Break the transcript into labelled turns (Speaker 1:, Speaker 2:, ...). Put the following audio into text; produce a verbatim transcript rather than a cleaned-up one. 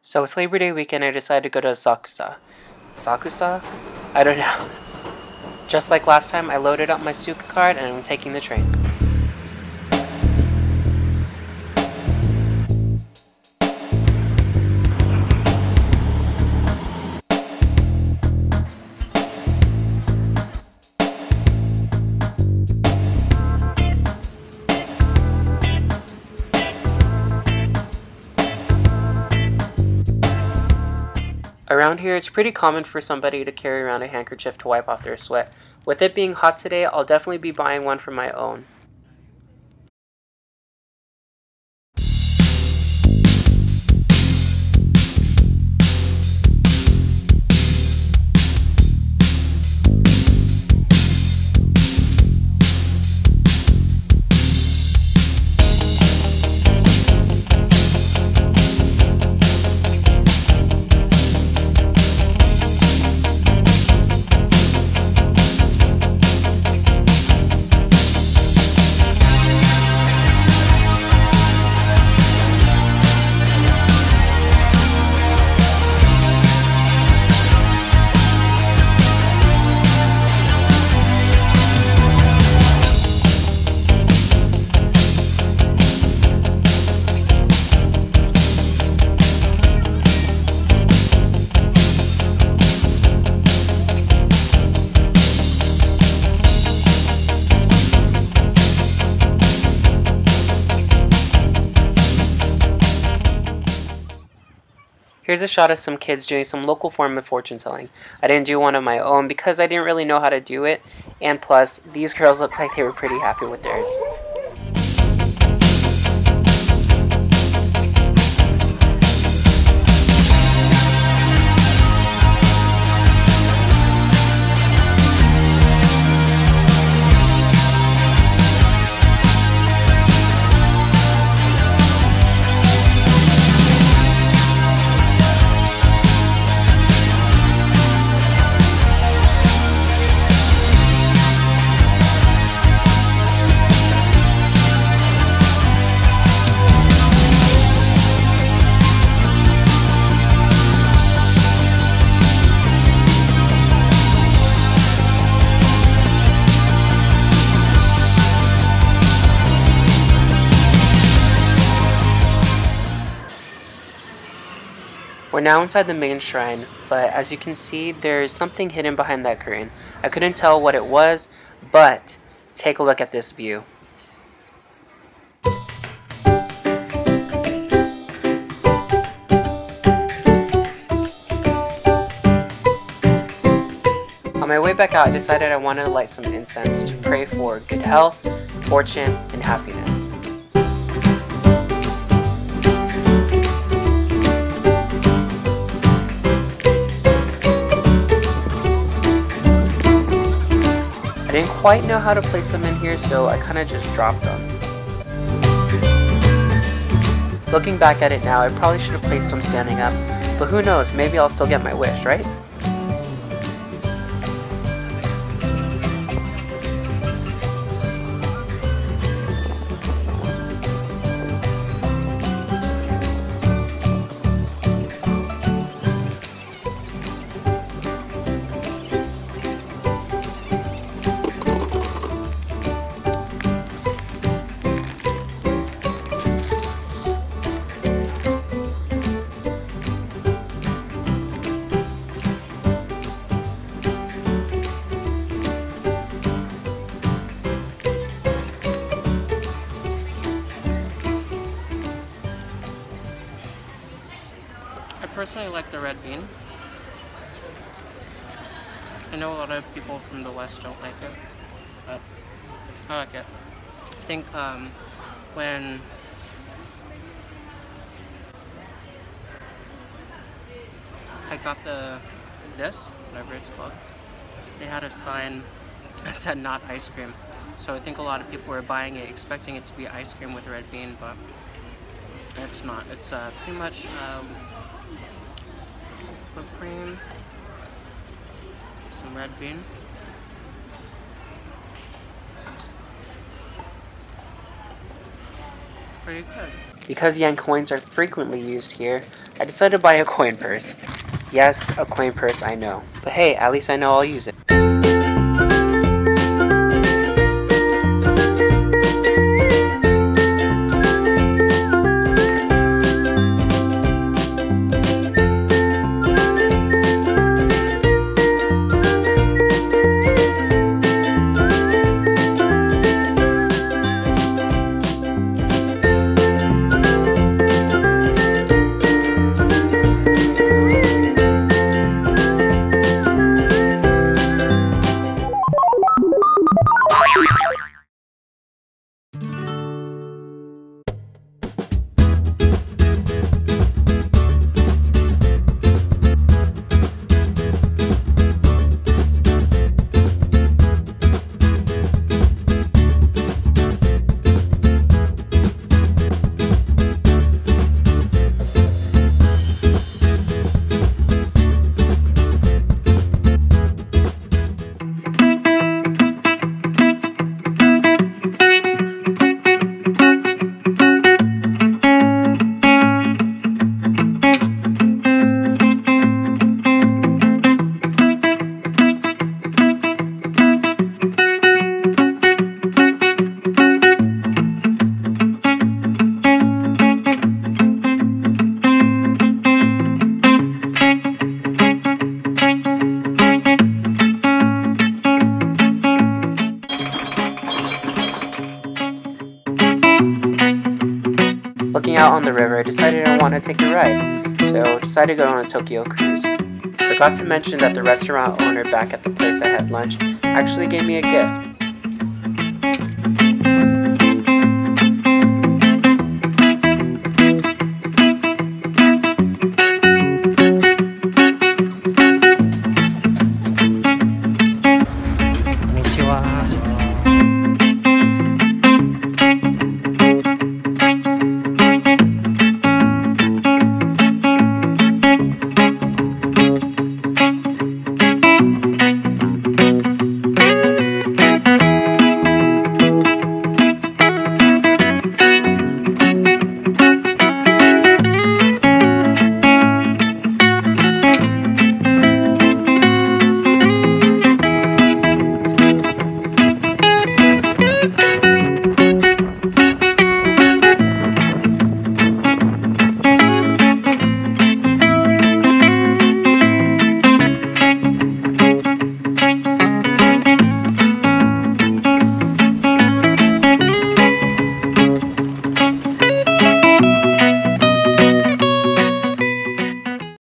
Speaker 1: So it's Labor Day weekend, I decided to go to Asakusa. Asakusa? I don't know. Just like last time, I loaded up my Suica card and I'm taking the train. Around here, it's pretty common for somebody to carry around a handkerchief to wipe off their sweat. With it being hot today, I'll definitely be buying one for my own. Here's a shot of some kids doing some local form of fortune telling. I didn't do one of my own because I didn't really know how to do it, and plus, these girls look like they were pretty happy with theirs. We're now inside the main shrine, but as you can see, there's something hidden behind that curtain. I couldn't tell what it was, but take a look at this view. On my way back out, I decided I wanted to light some incense to pray for good health, fortune, and happiness. I didn't quite know how to place them in here, so I kind of just dropped them. Looking back at it now, I probably should have placed them standing up, but who knows, maybe I'll still get my wish, right? I personally like the red bean. I know a lot of people from the West don't like it, but I like it. I think um, when I got the this, whatever it's called, they had a sign that said not ice cream. So I think a lot of people were buying it expecting it to be ice cream with red bean, but it's not. It's uh, pretty much um, whipped cream, some red bean. Pretty good.
Speaker 2: Because yen coins are frequently used here, I decided to buy a coin purse. Yes, a coin purse, I know. But hey, at least I know I'll use it. Looking out on the river, I decided I want to take a ride, so decided to go on a Tokyo cruise. Forgot to mention that the restaurant owner back at the place I had lunch actually gave me a gift.